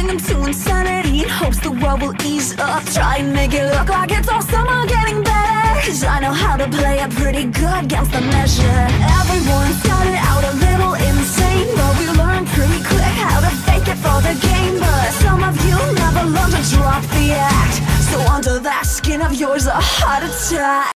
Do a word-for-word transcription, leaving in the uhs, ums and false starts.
pushing them to insanity in hopes the world will ease up. Try and make it look like it's all somehow getting better, cause I know how to play it pretty good against the measure. Everyone started out a little insane, but we learned pretty quick how to fake it for the game. But some of you never learned to drop the act, so under that skin of yours a heart attack.